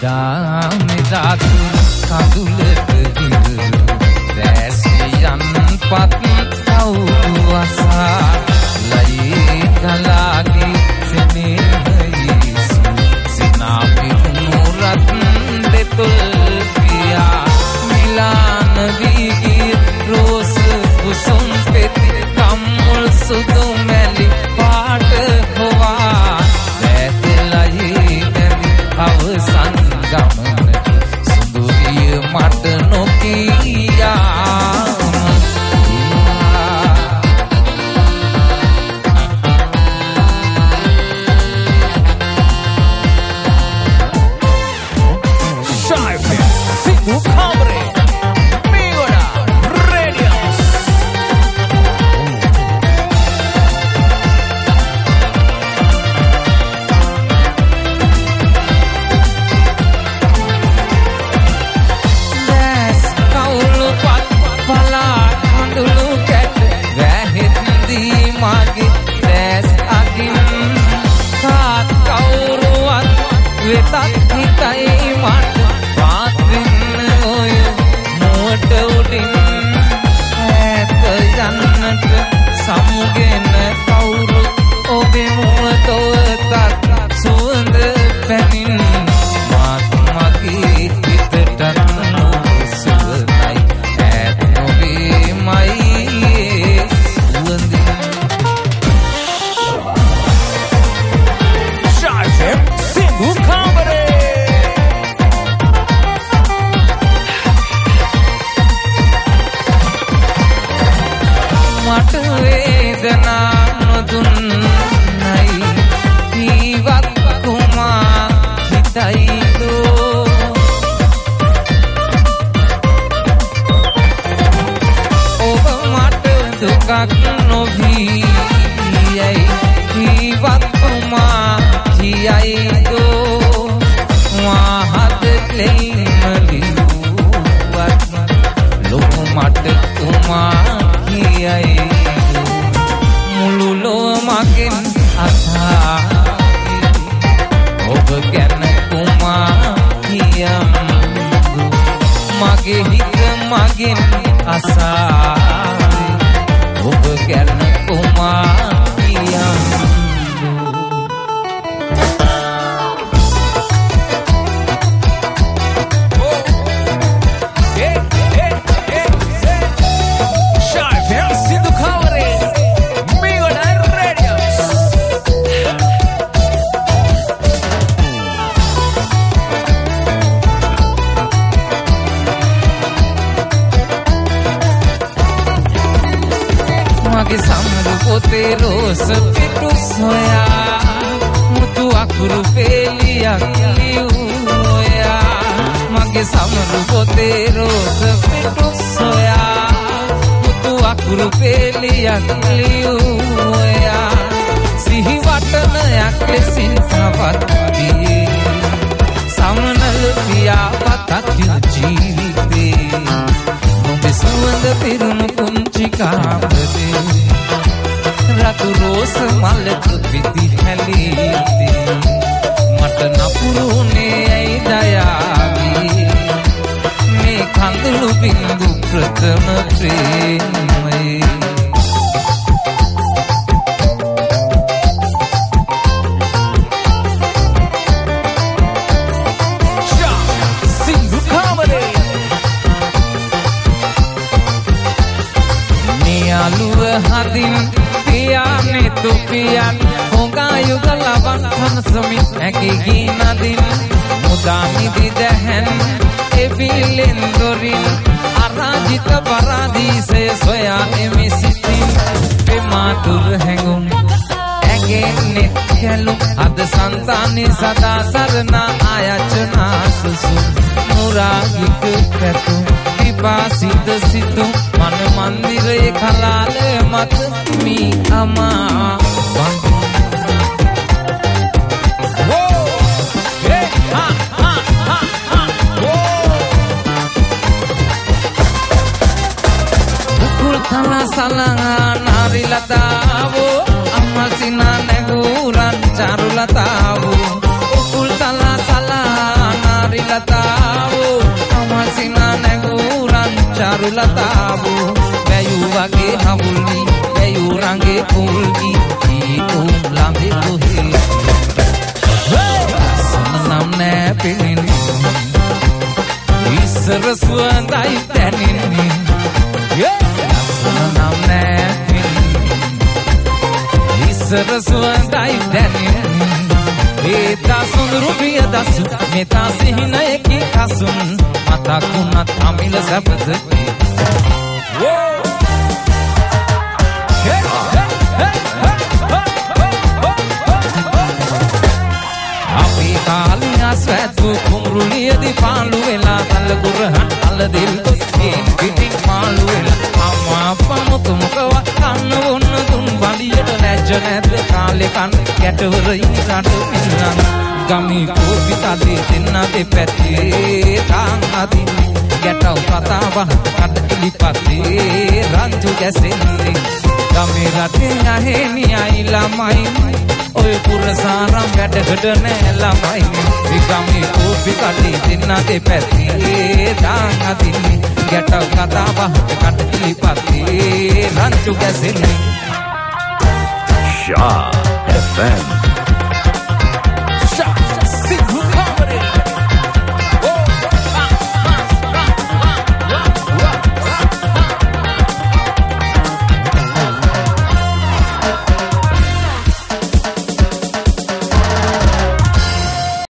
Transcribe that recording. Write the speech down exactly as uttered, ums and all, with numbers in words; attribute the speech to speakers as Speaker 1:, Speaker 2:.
Speaker 1: Charula tahu ukul tala salah nari ලතාවෝ වැයු වගේ හවුල්නි වැයු රංගේ කුල්නි ඊකුම් ළඟේ කොහේ සනනම් නෑ පෙනෙන්නේ ඉස්සර සුවඳයි දැනෙන්නේ සනනම් නෑ පෙනෙන්නේ ඉස්සර සුවඳයි දැනෙන්නේ ඒතා සොඳුරු ප්‍රිය දසු මෙතා සිහිනයකි අසුන් මතක් වුණත් අමිල සැපදකි අපේ කාලේ අස්වැතු කුඹුරුලියදි පාළු වෙලා තල්ලකුරහන් අල්ලදිල් කොස්කේන් පිටින් පාළු වෙලා අම්මා අප්පා මුතුමුකවත් කන්න වොන්න දුන් බඩියට ලැජ්ජ නැද්ද කාලේ කන්න ගැටවර ඉන්නට පින්නන් ගමී කෝපි තදී දෙන්න දෙපැත්තේ තාන් අදින් ගැටව කතාව කඩකිලි පත්තේ රංචු ගැසෙන්නේ ගමේ රටේ ඇහෙනි අයි ළමයි ඔය පුරසාරම් වැඩකට නෑ ළමයි ගමේ කෝපි කඩේ දෙන්න දෙපැත්තේ තාන් අදින් ගැටව කතාව කඩකිලි පත්තේ රංචු ගැසෙන්නේ
Speaker 2: Shah F M